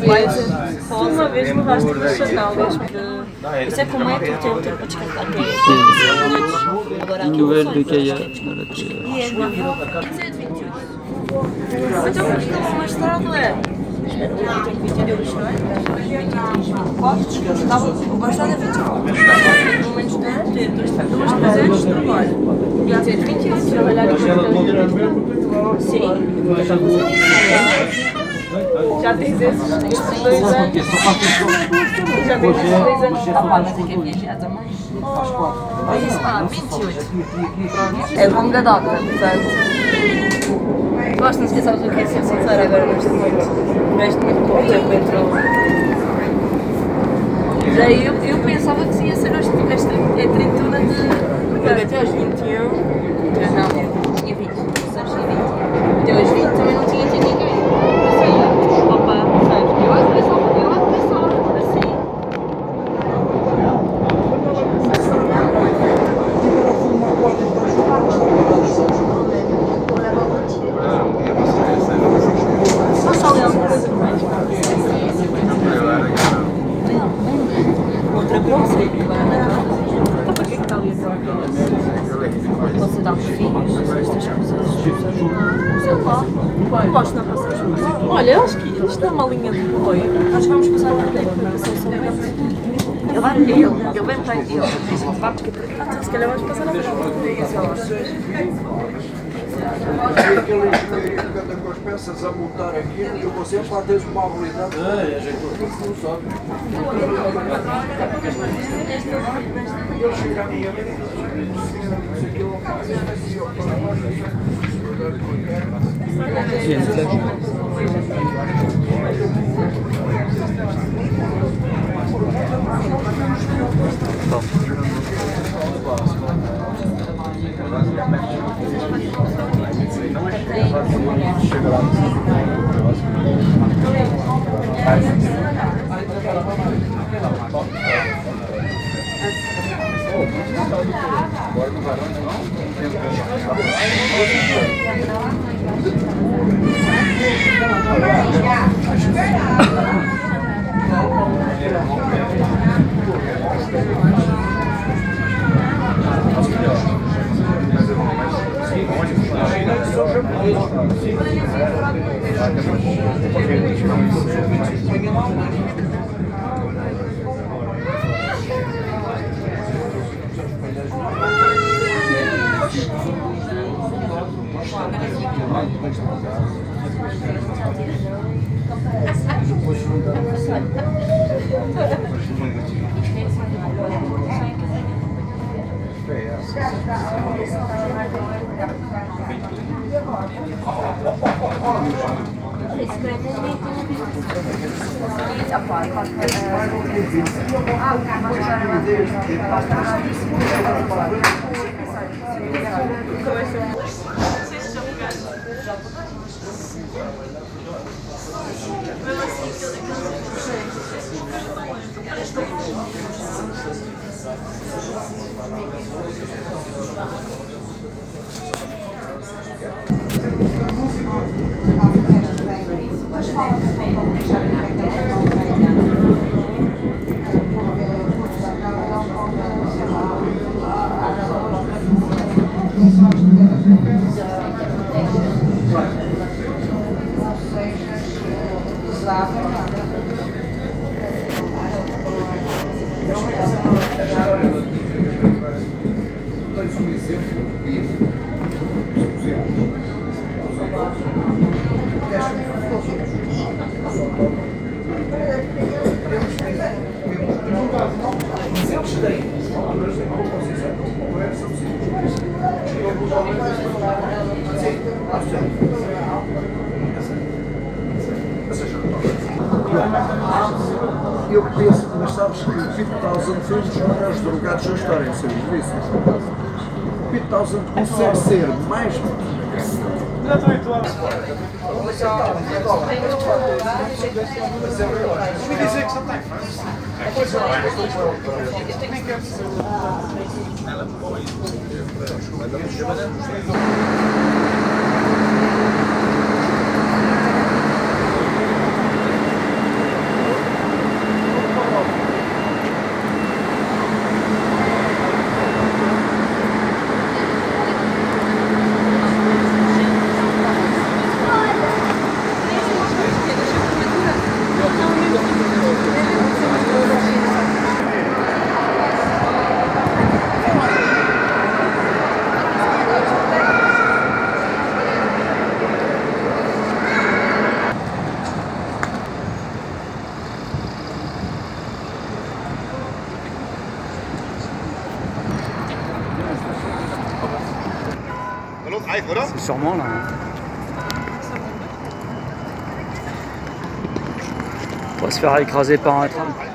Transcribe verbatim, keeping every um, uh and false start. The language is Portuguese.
Tu uma vez levaste aqui os sandálias para... Isso é como é que o teu tempo para descartar, que é cinco minutos. Agora aqui No o velho do que IKEA. E é vinte e oito. Então, mas não, mas estrada é... Espera, eu tenho vinte e dois, não é? vinte e três, vinte e quatro, estava... O bastante é vinte e quatro. Pelo menos ter duas presentes de trabalho. Ia dizer vinte e oito, trabalhar aqui no Sim. Já tens esses dois anos. Já tens esses dois anos. Ah, pá, mas tem que viajar também. Mas isso, ah, vinte e oito. É longa data, portanto. Eu acho que não se sabes o que é ser sincero agora neste momento. Neste muito pouco tempo entrou. Já eu, eu pensava que ia ser esta trinta de. Até aos vinte e um. Não, tinha vinte. Até aos vinte também não tinha tido ninguém. Você dá filhos, estas coisas. Sei lá. Não gosto de passar. Olha, eu acho que isto é uma linha de correio. Nós vamos passar por tempo para passar sobre ele. Ele vai ele, ele vem para ele. Vamos que se calhar vamos passar a frente. Anda com as peças a montar aqui, eu vou sempre lá tens uma habilidade. É, é jeito que não sabe. Ele chega a mim a mim. Eu penso, mas sabes que o Pete Townshend foi um dos maiores drogados da história, sabes disso? O Pete Townshend consegue ser mais... Já estou habituado. Me dizer que só tem fãs. Nem quero ser. C'est sûrement là. Hein. On va se faire écraser par un tram.